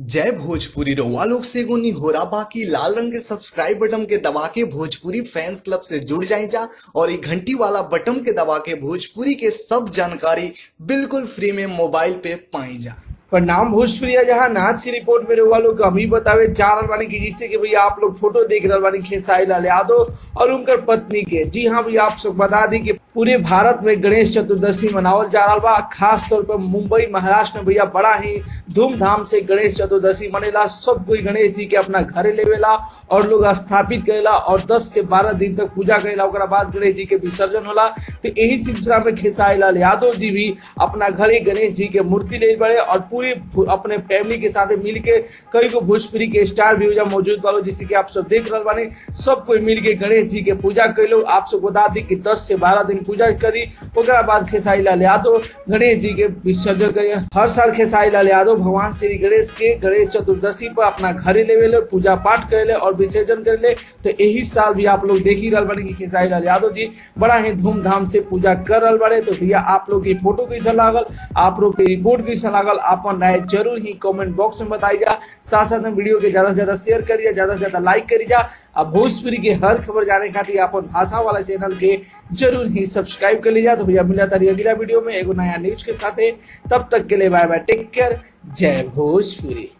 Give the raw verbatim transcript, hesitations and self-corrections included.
जय भोजपुरी रउआ लोग से एगो निहोरा बाकी लाल रंग के सब्सक्राइब बटन के दबा के भोजपुरी फैंस क्लब से जुड़ जाए जा और ये घंटी वाला बटन के दबा के भोजपुरी के सब जानकारी बिल्कुल फ्री में मोबाइल पे पाई जा। प्रणाम भोजपुरिया, जहां नाच की रिपोर्ट में रहुआ लोग हम ही बतावे जा रहा बानी की जिससे कि भैया आप लोग फोटो देख रहे बानी खेसारी लाल यादव और उनकर पत्नी के। जी हाँ भैया, आप सब बता दी कि पूरे भारत में गणेश चतुर्दशी मनावल जा रहा बा। खास तौर पर मुंबई महाराष्ट्र में भैया बड़ा ही धूमधाम से गणेश चतुर्दशी मनेला। सब कोई गणेश जी के अपना घरे लेवेला और लोग स्थापित करेला और दस से बारह दिन तक पूजा करेला। उसके बाद गणेश जी के विसर्जन होला। तो यही सिलसिला में खेसारी लाल यादव जी भी अपना घरे गणेश जी के मूर्ति ले बड़े और पूरे अपने फैमिली के साथ मिल के कई को भोजपुरी के स्टार भी मौजूद वालों जिससे कि आप सब देख रहे बानी। सब कोई मिल के गणेश जी के पूजा कैलो। आप सब बता दी कि दस से बारह दिन पूजा करी। उसके बाद खेसारी लाल यादव गणेश जी के विसर्जन करिए। हर साल खेसारी लाल यादव भगवान श्री गणेश के गणेश चतुर्दशी पर अपना घरे लेवे पूजा पाठ करे और विसर्जन करे। तो यही साल भी आप लोग देख ही रहा बानी कि खेसारी लाल यादव जी बड़ा ही धूमधाम से पूजा कर रहे बारे। तो भैया आप लोग की फोटो कैसा लागल, आप लोग की रिपोर्ट कैसा लागल, अपन राय जरूर ही कमेंट बॉक्स में बताइएगा। साथ साथ में वीडियो के ज्यादा से ज्यादा शेयर करिए, ज्यादा से ज्यादा लाइक करिए। अब भोजपुरी के हर खबर जाने खातिर अपन भाषा वाला चैनल के जरूर ही सब्सक्राइब कर लीजिए। तो भैया मिला था अगला वीडियो में एगो नया न्यूज के साथ। तब तक के लिए बाय बाय, टेक केयर, जय भोजपुरी।